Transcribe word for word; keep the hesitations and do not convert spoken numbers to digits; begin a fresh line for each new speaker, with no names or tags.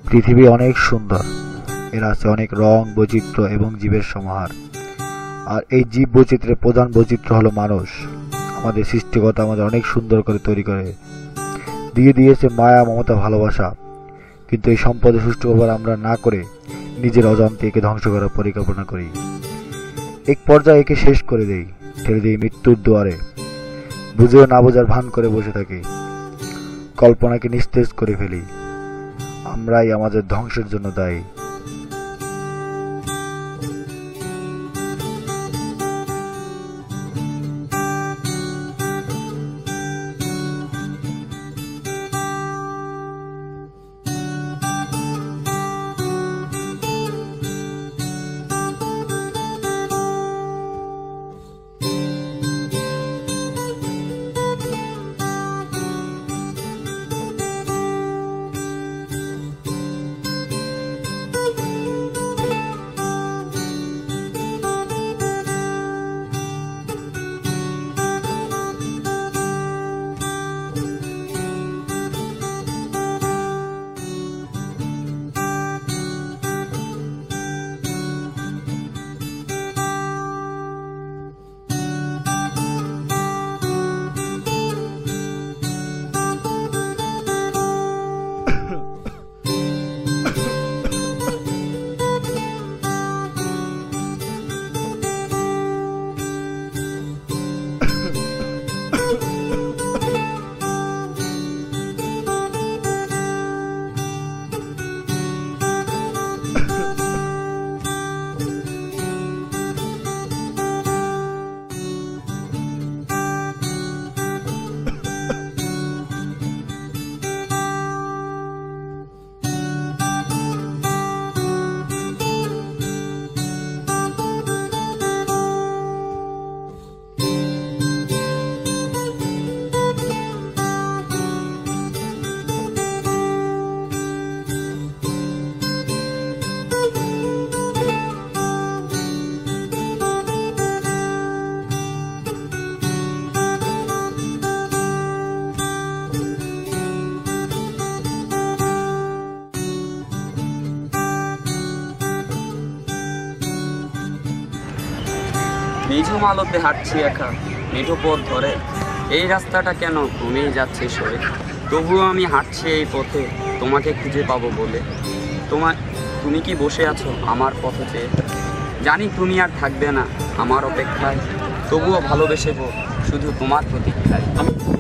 পৃথিবী অনেক সুন্দর, এর আছে অনেক রং, বৈচিত্র্য এবং জীবের সমাহার। আর এই জীব বৈচিত্র্যের প্রধান বৈচিত্র্য হলো মানুষ। আমাদের সৃষ্টিকর্তা আমাদের অনেক সুন্দর করে তৈরি করে দিয়ে দিয়েছে মায়া, মমতা, ভালোবাসা। কিন্তু এই সম্পদের সুষ্ঠু ব্যবহার আমরা না করে নিজের অজান্তে একে ধ্বংস করার পরিকল্পনা করি। এক পর্যায়ে একে শেষ করে দেই, ঠেলে দিই মৃত্যুর দুয়ারে। বুঝেও না বোঝার ভান করে বসে থাকি, কল্পনাকে নিস্তেজ করে ফেলি। আমরাই আমাদের ধ্বংসের জন্য দায়ী।
নিঝুম আলোতে হাঁটছি একা মেঠো পথ ধরে, এই রাস্তাটা কেন কমেই যাচ্ছে সরে। তবুও আমি হাঁটছি এই পথে তোমাকে খুঁজে পাবো বলে। তোমার তুমি কি বসে আছো আমার পথে চেয়ে? জানি তুমি আর থাকবে না আমার অপেক্ষায়, তবুও ভালোবেসেবো শুধু তোমার প্রতীক্ষায়।